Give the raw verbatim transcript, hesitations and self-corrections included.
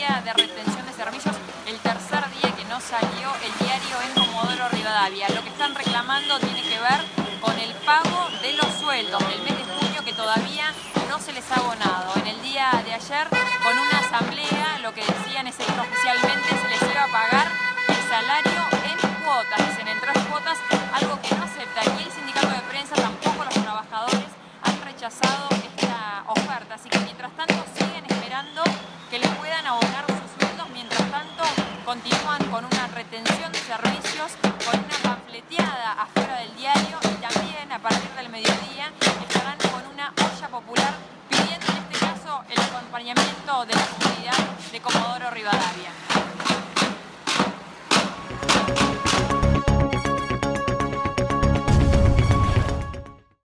día de retención de servicios, el tercer día que no salió el diario en Comodoro Rivadavia. Lo que están reclamando tiene que ver con el pago de los sueldos del mes de junio que todavía no se les ha abonado. En el día de ayer, con una asamblea, lo que decían es que oficialmente se les iba a pagar el salario en cuotas, dicen en tres cuotas, algo que no acepta. Y el sindicato de prensa, tampoco los trabajadores, han rechazado esta oferta. Así que mientras tanto siguen esperando que les puedan abonar sus sueldos. Mientras tanto continúan con una retención de servicios, con una panfleteada afuera del diario, y también a partir del mediodía estarán con una olla popular pidiendo en este caso el acompañamiento de la comunidad de Comodoro Rivadavia.